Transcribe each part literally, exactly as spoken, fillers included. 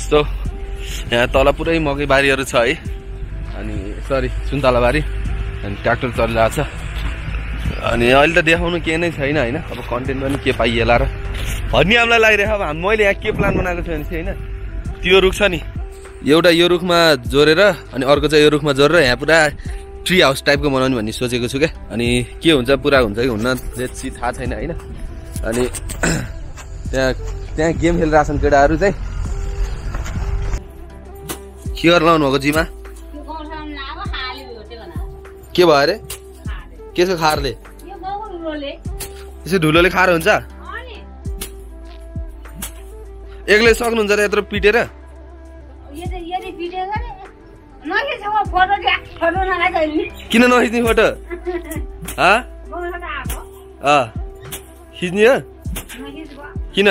So यहाँ तल पुरै मकै बारीहरू छ है अनि सरी सुन्तला बारी अनि ट्र्याक्टर चलिरहेको छ अनि अहिले त देखाउनु केही नै छैन होइन अब कन्टेन्ट पनि के पाइएला र भन्ने हामीलाई लागिरहेको अब मैले यहाँ के प्लान बनाएको छु भने चाहिँ होइन त्यो रुख छ नि एउटा यो रुखमा जोडेर अनि अर्को चाहिँ यो रुखमा जोडेर यहाँ पुरा ट्री हाउस टाइपको बनाउने भन्ने सोचेको छु क्या अनि के हुन्छ पुरा हुन्छ कि हुन्न लेट्स सी थाहा छैन होइन अनि त्यहाँ त्यहाँ गेम खेलिरहेको छन् केटाहरू चाहिँ के गरेर लाउनु भएको जिमा के भयो अरे केको खारले यसो ढुलोले खार हुन्छ एक्लै सक्नुहुन्छ र यत्रो पिटेर किन नखिच्ने फोटो खिच्ने हो किन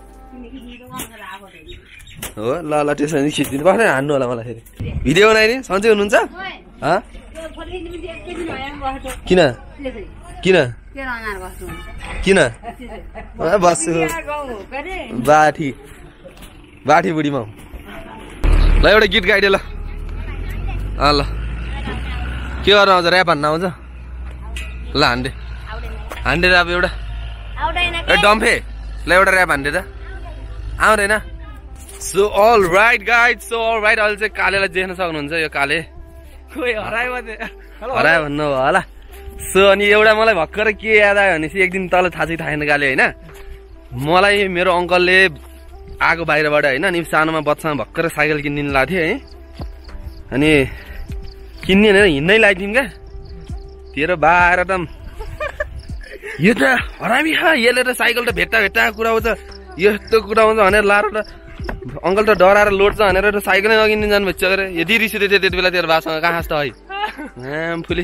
हो ल ल त्यसो भने खिचिदिनु पर्छ हान्नु होला मलाई फेरि भिडियो बनाइने सन्चै हुनुहुन्छ किन किन किन बस्छु बाठी बाठी बुढीमा ल एउटा गीत गाइदियो ल अँ ल के गर्नु आउँछ ऱ्याप हान्न आउँछ ल हान्डे हान्डे अब एउटा ए डम्फे ल एउटा ऱ्याप हान्डे त आउँदैन so all right guide so all right अहिले चाहिँ कालेलाई देख्न सक्नुहुन्छ यो काले हरायो भन्नु भयो होला सो अनि एउटा मलाई भर्खर के याद आयो भनेपछि एक दिन तल थाहा चाहिँ थाहा छैन काले होइन मलाई मेरो अङ्कलले आएको बाहिरबाट होइन अनि सानोमा बच्चामा भर्खर साइकल किनिदिनु लाएको थियो है अनि किन्ने होइन हिँड्नै लगाइदिउँ क्या तेरो बाह्र त यो त हरामी खा यसले त साइकल त भेट्टा भेट्टा कुराउँछ यस्तो कुराउँछ भनेर लाएर त अङ्कल त डराएर लोड्छ भनेर त साइकलै नकिन्नु जानु भइसक्यो अरे यदि रिस उठ्यो त्यति बेला तेरो बासँग कहाँ त है फुली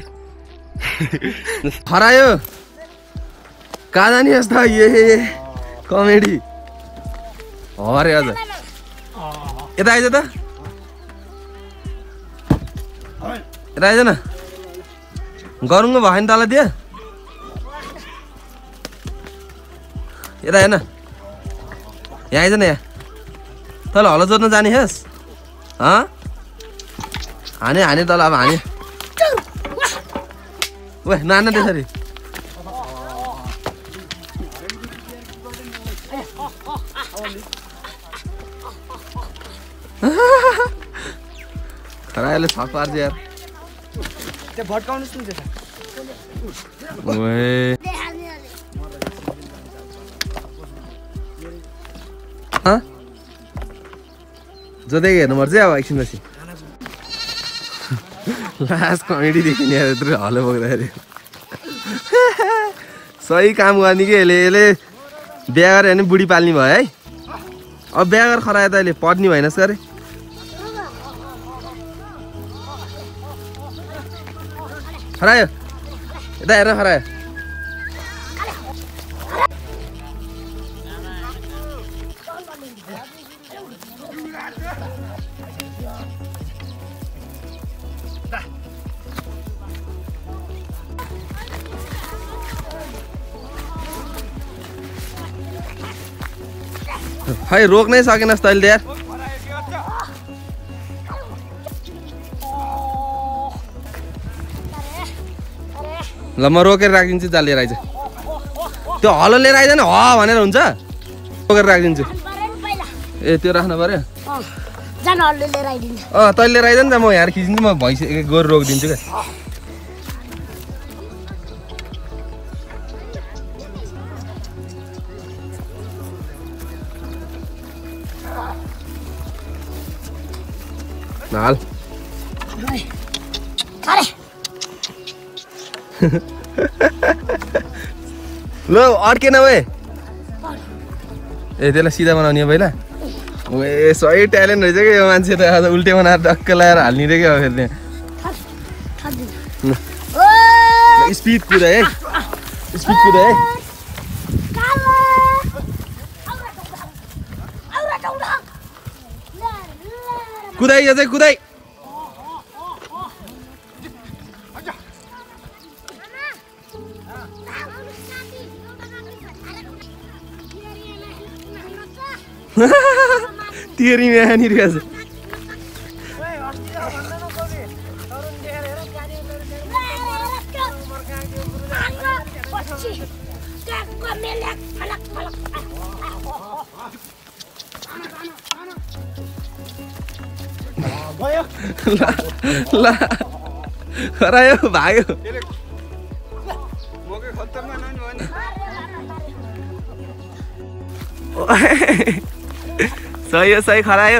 हरायो कहाँ जाने यस्तो ए कमेडी अरे हजुर यता आइज त यता आइज न गरौँ भयो नि तल दियो यता हेर्न यहाँ आइज न यहाँ तल हलो जोड्न जाने हेस् हाने हाने तल अब हाने ओ नान त्यसरी खरायोले छक पार्छ यार त्यो भट्काउनुस् नि त्यसो ओए ह जोदै हेर्नुपर्छ अब एकछिनपछि लास्ट कमेडी देखिने यत्रो हलो बोक्दाखेरि सही काम गर्ने कि यसले यसले बिहा गरेर हेर्ने बुढी पाल्ने भयो है अब बिहा गरेर खरायो त अहिले पढ्ने भएनस् अरे खरायो यता हेर खरायो खै रोक्नै सकेनस् तैँले यार ल म रोकेर राखिदिन्छु जा लिएर आइज त्यो हलो लिएर आइज नि ह भनेर हुन्छ रोकेर राखिदिन्छु ए त्यो राख्नु पर्यो अँ तैँले लिएर आइज नि त म यहाँ खिचिदिन्छु म भैँसी गोरु रोकिदिन्छु क्या हाल ल अड्केन वे ए त्यसलाई सिधा बनाउने हो पहिला ए सही ट्यालेन्ट रहेछ क्या यो मान्छे त आज उल्टे बनाएर डक्क लगाएर हाल्ने रे क्या फेरि स्पिड कुदा है स्पिड कुदा है कुदाई यो चाहिँ कुदाई तेरी म्यानी रहेछ ल खरायो भाग्यो सही हो सही खरायो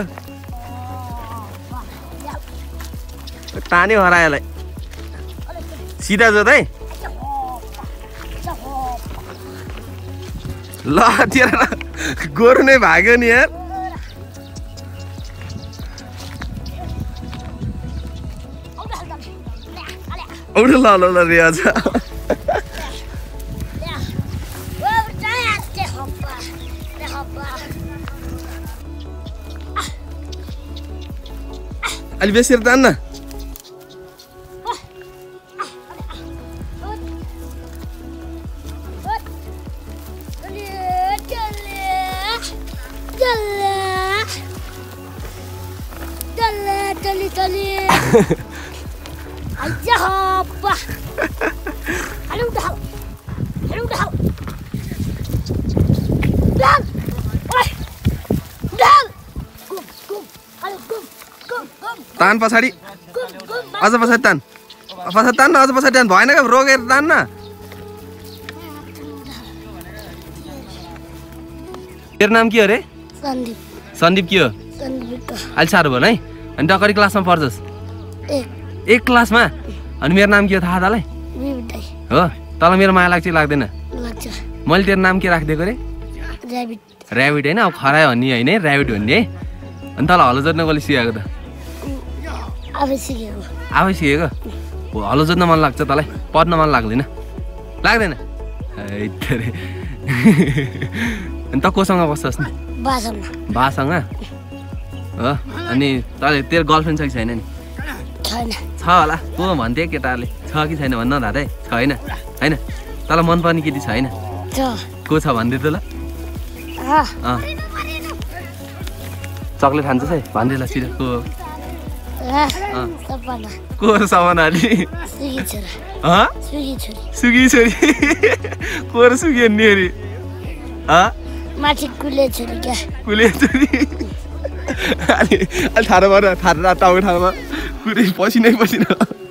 तान्यो हरायोलाई सिधा जोत है ल तेरो गोरु नै भाग्यो नि यार औ ल ल ल रियाज अलि बेसी तान्न तान पछाडि अझ पछाडि तान पछाडि तान अझ पछाडि तान भएन क्या रोगेर तान न तेरो नाम के हो रे सन्दीप सन्दीप के हो अहिले साह्रो भयो है अनि टकरी क्लासमा पढ्छस् एक क्लासमा अनि मेरो नाम के हो थाहा तँलाई हो तँलाई मेरो माया लाग्छ लाग्दैन मैले तेरो नाम के राखिदिएको रे ऱ्याबिट होइन अब खरायो भन्ने होइन है ऱ्याबिट भन्ने है अनि तँलाई हलो जोत्न कसले सिकाएको त आफै सिकेको हो हलो जोत्न मन लाग्छ तँलाई पढ्न मन लाग्दैन लाग्दैन अनि त कोसँग बस्छस् नि बासँग हो अनि तँले तेरो गर्लफ्रेन्ड छ कि छैन नि छ होला को भन्थ्यो केटाहरूले छ कि छैन भन्न दादा छैन होइन तँलाई मनपर्ने केटी छैन को छ भनिदियो त ल चक्लेट खान्छस् है भनिदियो ल सिधै को को सपना अलि सुगी छोरी को र सुगी अन्नी अरे कुले छोरी अलि अलि ठाडो भएर ठाडो टाउको ठाउँमा कुरै पसिनै पसिना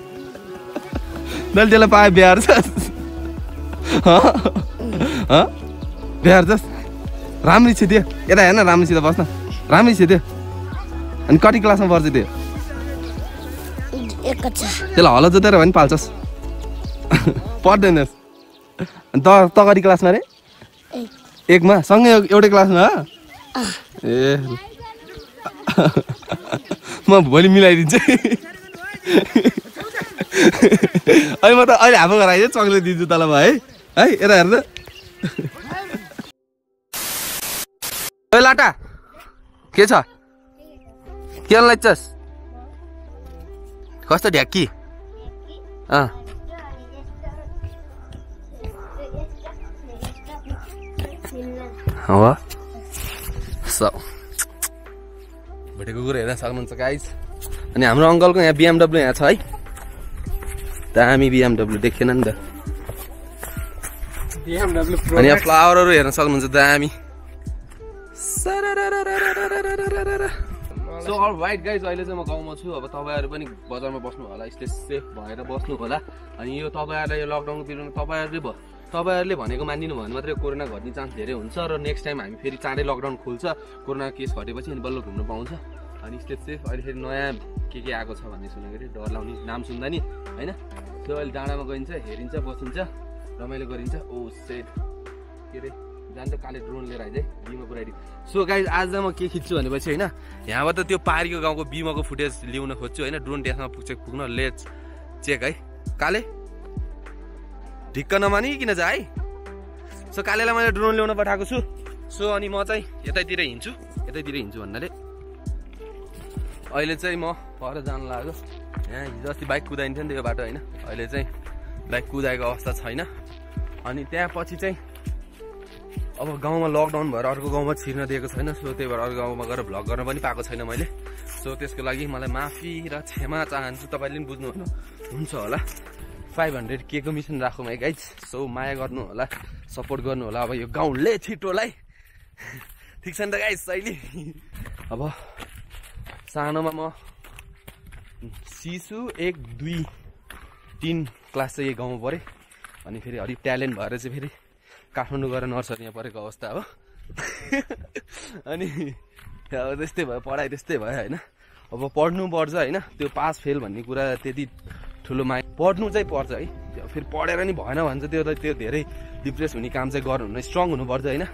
नल त्यसलाई पाए बिहार छस् बिहार छस् राम्रै छ त्यो यता हेर्न राम्रैसित बस्न राम्रै छ त्यो अनि कति क्लासमा पढ्छ त्यो त्यसलाई हलो जोतेर भने पाल्छस् पढ्दैनस् अनि त त कति क्लासमा रे एकमा सँगै एउटै क्लासमा ए म भोलि मिलाइदिन्छु अहिले म त अहिले हाफो गराइदियो चक्लेट दिन्छु तँलाई म है है यता हेर्नु ओ लाटा के छ के लाग्छस् कस्तो ढ्याक्की अँ हो सो भेटेको कुरो हेर्न सक्नुहुन्छ गाइज अनि हाम्रो अङ्कलको यहाँ बिएमडब्लु यहाँ छ है दामी बिएमडब्लु देखेन नि त अनि यहाँ फ्लावरहरू हेर्न सक्नुहुन्छ दामी सो अल राइट गाइज अहिले चाहिँ म गाउँमा छु अब तपाईँहरू पनि बजारमा बस्नु होला स्टे सेफ भएर बस्नु होला अनि यो तपाईँहरूलाई यो लकडाउनको पिरियडमा तपाईँहरूले भयो तपाईँहरूले भनेको मानिदिनु भने मात्रै कोरोना घट्ने चान्स धेरै हुन्छ र नेक्स्ट टाइम हामी फेरि चाँडै लकडाउन खुल्छ कोरोना केस घटेपछि अनि बल्ल घुम्नु पाउँछ अनि स्टे सेफ अहिले फेरि नयाँ के के आएको छ भन्ने सुनेको थिएँ डर लाउने नाम सुन्दा नि होइन सो अहिले डाँडामा गइन्छ हेरिन्छ बसिन्छ रमाइलो गरिन्छ ओ सेट के अरे जान्छ काले ड्रोन लिएर आइज है बिमा पुऱ्याइदियो सो गाइज आज म के खिच्छु भनेपछि होइन यहाँबाट त्यो पारीको गाउँको बिमाको फुटेज ल्याउन खोज्छु होइन ड्रोन त्यसमा पुग्छ पुग्न लेट्स चेक है काले ढिक्क नमानिकन जा है सो कालेलाई मैले ड्रोन ल्याउन पठाएको छु सो अनि म चाहिँ यतैतिर हिँड्छु यतैतिर हिँड्छु भन्नाले अहिले चाहिँ म पर जान लाग्यो यहाँ हिजो अस्ति बाइक कुदाइन्थ्यो नि त यो बाटो होइन अहिले चाहिँ बाइक कुदाएको अवस्था छैन अनि त्यहाँ पछि चाहिँ अब गाउँमा लकडाउन भएर अर्को गाउँमा छिर्न दिएको छैन, सो त्यही भएर अर्को गाउँमा गएर भ्लग गर्न पनि पाएको छैन मैले। सो त्यसको लागि मलाई माफी र क्षमा चाहन्छु, तपाईँले पनि बुझ्नु हुन्छ होला। फाइभ हन्ड्रेड के को मिसन राखौँ है गाइज। सो माया गर्नु होला, सपोर्ट गर्नु होला अब यो गाउँले छिटोलाई। ठिक छ नि त गाइज अहिले। अब सानोमा म शिशु एक दुई तिन क्लास चाहिँ यही गाउँमा परेँ, अनि फेरि अलिक ट्यालेन्ट भएर चाहिँ फेरि काठमाडौँ गएर नर्सरीमा परेको अवस्था हो। अनि अब त्यस्तै भयो, पढाइ त्यस्तै भयो होइन। अब पढ्नु पर्छ होइन, त्यो पास फेल भन्ने कुरा त्यति ठुलो माया, पढ्नु चाहिँ पर्छ है। फेरि पढेर नि भएन भने चाहिँ त्यो त्यो धेरै डिप्रेस हुने काम चाहिँ गर्नु हुन स्ट्रङ हुनुपर्छ होइन।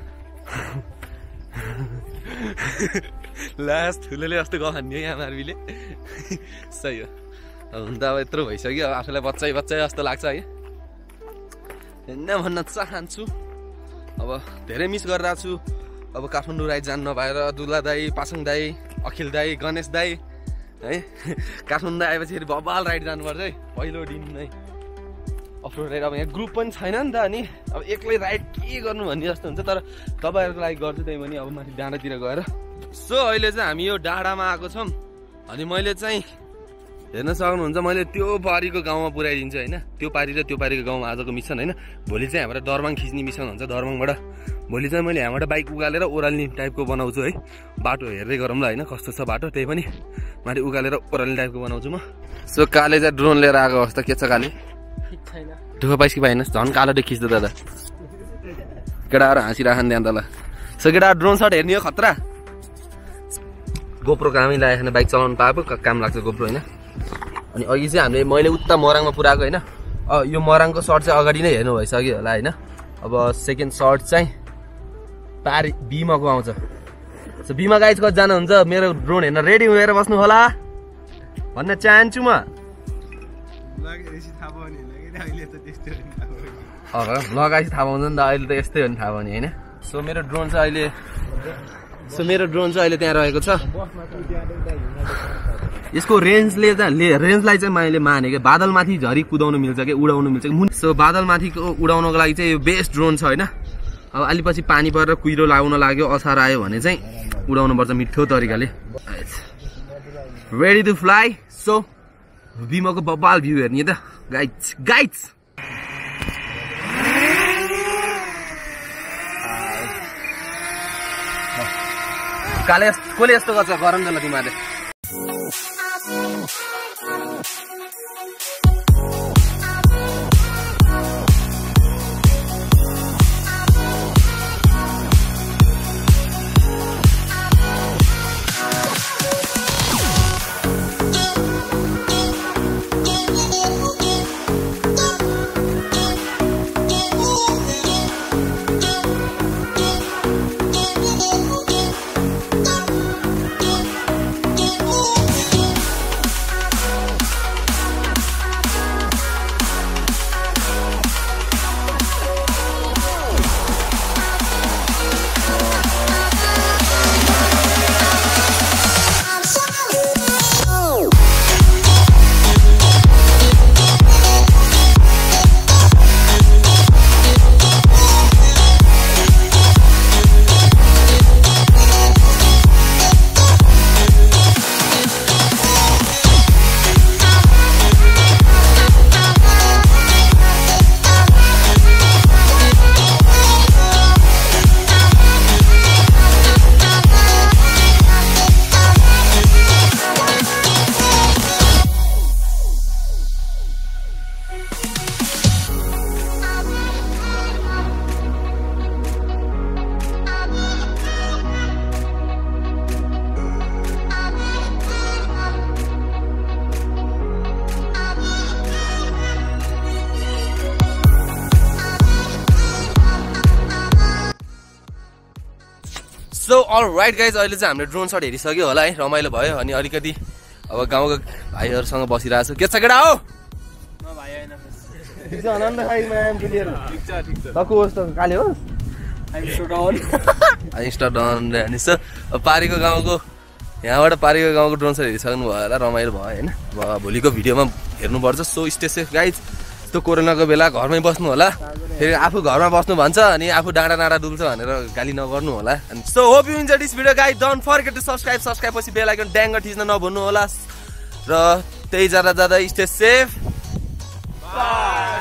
लास्ट ठुलोले जस्तो गहान्ने है यहाँ मार्बीले। सही हो, हुन त अब यत्रो भइसक्यो, अब आफूलाई बच्चै बच्चै जस्तो लाग्छ है। होइन भन्न चाहन्छु, अब धेरै मिस गरिरहेको छु। अब काठमाडौँ राइड जानु नभएर दुला दाई, पासाङ दाई, अखिल दाई, गणेश दाई है। काठमाडौँ आएपछि फेरि बबाल राइड जानुपर्छ है, पहिलो दिन नै अफरोड राइड। अब यहाँ ग्रुप पनि छैन नि त, अनि अब एक्लै राइड के गर्नु भन्ने जस्तो हुन्छ। तर तपाईँहरूको लागि गर्छु त्यही पनि अब माथि डाँडातिर गएर। सो अहिले चाहिँ हामी यो डाँडामा आएको छौँ, अनि मैले चाहिँ हेर्न सक्नुहुन्छ मैले त्यो पारीको गाउँमा पुऱ्याइदिन्छु होइन। त्यो पारी र त्यो पारीको गाउँमा आजको मिसन होइन। भोलि चाहिँ यहाँबाट दरबाङ खिच्ने मिसन हुन्छ। दरबाङबाट भोलि चाहिँ मैले यहाँबाट बाइक उकालेर ओह्राल्ने टाइपको बनाउँछु है। बाटो हेर्दै गरौँ ल होइन कस्तो छ बाटो, त्यही पनि मैले उकालेर ओह्राल्ने टाइपको बनाउँछु म। सो काले चाहिँ ड्रोन लिएर आएको अवस्था के छ काले? दुःख पाइस कि पाइनस्, झन् कालो देखिस् त दादा। केटाहरू हाँसिराखन् त्यहाँ तल। सो केटा ड्रोन सट हेर्ने हो खतरा। गोप्रो कामै लागेको बाइक चलाउनु पाएको काम लाग्छ गोप्रो होइन। अनि अघि चाहिँ हामीले मैले उता मराङमा पुऱ्याएको होइन। यो मराङको सर्ट चाहिँ अगाडि नै हेर्नु भइसक्यो होला होइन। अब सेकेन्ड सर्ट चाहिँ पारी बिमाको आउँछ। सो बिमा गाइज कति जानुहुन्छ मेरो ड्रोन हेर्न रेडी भएर बस्नु होला भन्न चाहन्छु म। लगाएपछि थाहा पाउँछ नि त, अहिले त यस्तै हो नि थाहा पाउने होइन। सो मेरो ड्रोन चाहिँ अहिले सो मेरो ड्रोन चाहिँ अहिले त्यहाँ रहेको छ। यसको रेन्जले चाहिँ रेन्जलाई चाहिँ मैले माने कि बादलमाथि झरी कुदाउनु मिल्छ कि उडाउनु मिल्छ कि। सो बादलमाथिको उडाउनको लागि चाहिँ यो बेस्ट ड्रोन छ होइन। अब अलि पछि पानी परेर कुहिरो लाउन लाग्यो, असार आयो भने चाहिँ उडाउनु पर्छ मिठो तरिकाले। Ready to fly. सो बिमाको बबाल भ्यू हेर्ने त गाइड्स गाइड्स। काले कसले यस्तो गर्छ गरम जल तिमीहरूले। सो अलराइट गाइज अहिले चाहिँ हामीले ड्रोन सट हेरिसक्यो होला है, रमाइलो भयो। अनि अलिकति अब गाउँको भाइहरूसँग बसिरहेको छु। के छ केटा हो? पारीको गाउँको यहाँबाट पारीको गाउँको ड्रोन सट हेरिसक्नु भयो होला, रमाइलो भयो होइन। अब भोलिको भिडियोमा हेर्नुपर्छ। So stay safe guys. यस्तो कोरोनाको बेला घरमै बस्नु होला फेरि आफू घरमा बस्नु भन्छ अनि आफू डाँडा डाँडा डुल्छ भनेर गाली नगर्नु होला अनि so hope you enjoy this video guys don't forget to subscribe subscribe पछि बेल आइकन ट्याङ थिच्न नभुल्नु होला र त्यही जाँदा जाँदा स्टे सेफ बाइ